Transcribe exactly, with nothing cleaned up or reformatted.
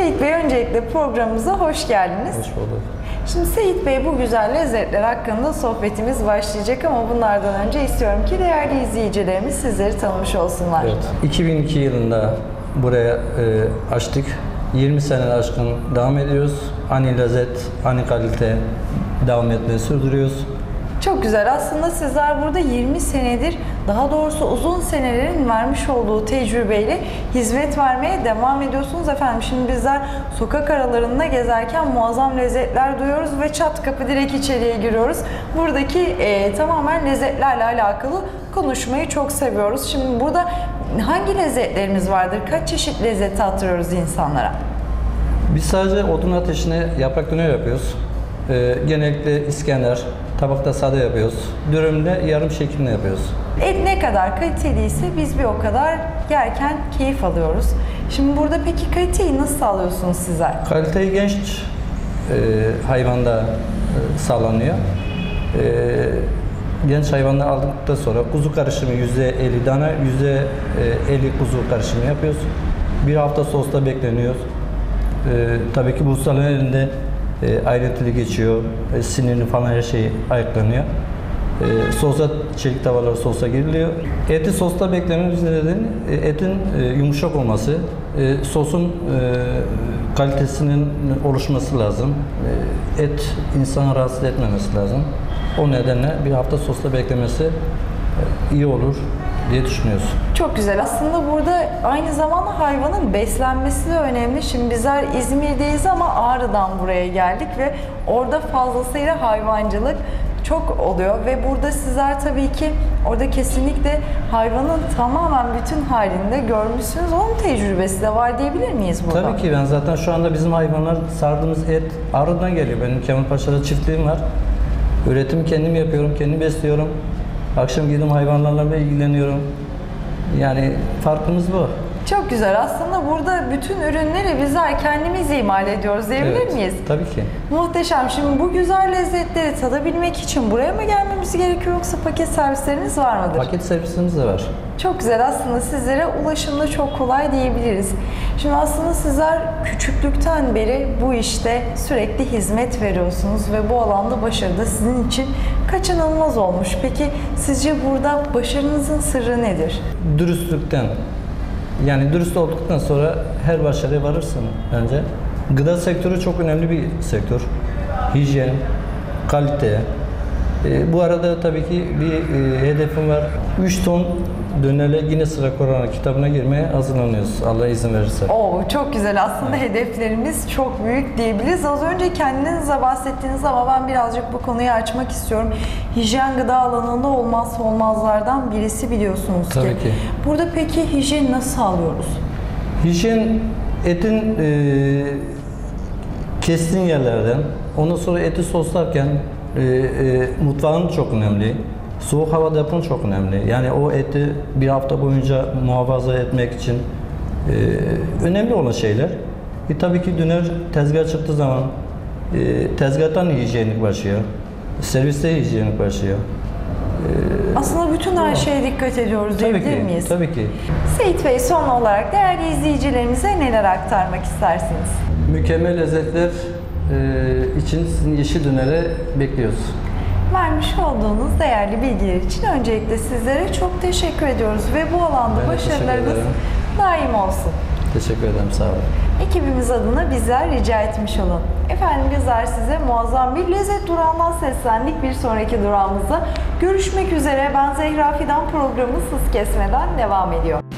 Seyit Bey, öncelikle programımıza hoş geldiniz. Hoş bulduk. Şimdi Seyit Bey, bu güzel lezzetler hakkında sohbetimiz başlayacak ama bunlardan önce istiyorum ki değerli izleyicilerimiz sizleri tanımış olsunlar. Evet. iki bin iki yılında buraya e, açtık. yirmi sene aşkın devam ediyoruz. Aynı lezzet, aynı kalite devam etmeyi sürdürüyoruz. Çok güzel. Aslında sizler burada yirmi senedir, daha doğrusu uzun senelerin vermiş olduğu tecrübeyle hizmet vermeye devam ediyorsunuz efendim. Şimdi bizler sokak aralarında gezerken muazzam lezzetler duyuyoruz ve çat kapı direkt içeriye giriyoruz. Buradaki e, tamamen lezzetlerle alakalı konuşmayı çok seviyoruz. Şimdi burada hangi lezzetlerimiz vardır? Kaç çeşit lezzeti hatırlıyoruz insanlara? Biz sadece odun ateşine yaprak döner yapıyoruz. E, genellikle İskender, tabakta sade yapıyoruz. Dürümde yarım şeklinde yapıyoruz. Et ne kadar kaliteliyse biz bir o kadar yerken keyif alıyoruz. Şimdi burada peki kaliteyi nasıl sağlıyorsunuz sizler? Kaliteyi genç e, hayvanda e, sağlanıyor. E, genç hayvanları aldıktan sonra kuzu karışımı yüzde elli dana, yüzde elli kuzu karışımı yapıyoruz. Bir hafta sosta bekleniyor. E, tabii ki bu ustaların elinde E, ayrıntılı geçiyor, e, sinirini falan her şey ayıklanıyor. E, sosa, çelik tavalar sosa giriliyor. Eti sosta beklememiz nedeni e, etin e, yumuşak olması, e, sosun e, kalitesinin oluşması lazım. E, et insanı rahatsız etmemesi lazım. O nedenle bir hafta sosta beklemesi e, iyi olur diye düşünüyoruz. Çok güzel. Aslında burada aynı zamanda hayvanın beslenmesi de önemli. Şimdi bizler İzmir'deyiz ama Ağrı'dan buraya geldik ve orada fazlasıyla hayvancılık çok oluyor ve burada sizler tabii ki orada kesinlikle hayvanın tamamen bütün halinde görmüşsünüz. Onun tecrübesi de var diyebilir miyiz burada? Tabii ki ben zaten şu anda bizim hayvanlar sardığımız et Ağrı'dan geliyor. Benim Kemalpaşa'da çiftliğim var. Üretimi kendim yapıyorum, kendim besliyorum. Akşam gidip hayvanlarla ilgileniyorum. Yani farkımız bu. Çok güzel. Aslında burada bütün ürünleri bizler kendimiz imal ediyoruz diyebilir Evet, miyiz? tabii ki. Muhteşem. Şimdi bu güzel lezzetleri tadabilmek için buraya mı gelmemiz gerekiyor yoksa paket servisleriniz var mıdır? Paket servisimiz de var. Çok güzel. Aslında sizlere ulaşımda çok kolay diyebiliriz. Şimdi aslında sizler küçüklükten beri bu işte sürekli hizmet veriyorsunuz ve bu alanda başarı da sizin için kaçınılmaz olmuş. Peki sizce burada başarınızın sırrı nedir? Dürüstlükten. Yani dürüst olduktan sonra her başarıya varırsın bence. Gıda sektörü çok önemli bir sektör. Hijyen, kalite. E, bu arada tabii ki bir e, hedefim var. üç ton dönerle Guinness Rekorlar kitabına girmeye hazırlanıyoruz. Allah izin verirse. Oo, çok güzel. Aslında evet, hedeflerimiz çok büyük diyebiliriz. Az önce kendinize bahsettiniz ama ben birazcık bu konuyu açmak istiyorum. Hijyen gıda alanında olmazsa olmazlardan birisi biliyorsunuz ki. Tabii ki. Burada peki hijyeni nasıl sağlıyoruz? Hijyen etin e, kestiğin yerlerden, ondan sonra eti soslarken e, e, mutfağın çok önemli. Soğuk havada yapın çok önemli. Yani o eti bir hafta boyunca muhafaza etmek için e, önemli olan şeyler. E, tabii ki döner tezgah çıktığı zaman e, tezgahtan hijyenik başlıyor. Serviste hijyenik başlıyor. E, Aslında bütün her şeye dikkat ediyoruz diyebilir ki, miyiz? Tabii ki. Seyit Bey, son olarak değerli izleyicilerimize neler aktarmak istersiniz? Mükemmel lezzetler e, için sizin yeşil dönere bekliyoruz. Vermiş olduğunuz değerli bilgiler için öncelikle sizlere çok teşekkür ediyoruz ve bu alanda Ben başarılarınız daim olsun. Teşekkür ederim, sağ olun. Ekibimiz adına bizler rica etmiş olun. Efendim bizler size muazzam bir lezzet durağından seslendik. Bir sonraki durağımızda görüşmek üzere. Ben Zehra Fidan, programımız hız kesmeden devam ediyor.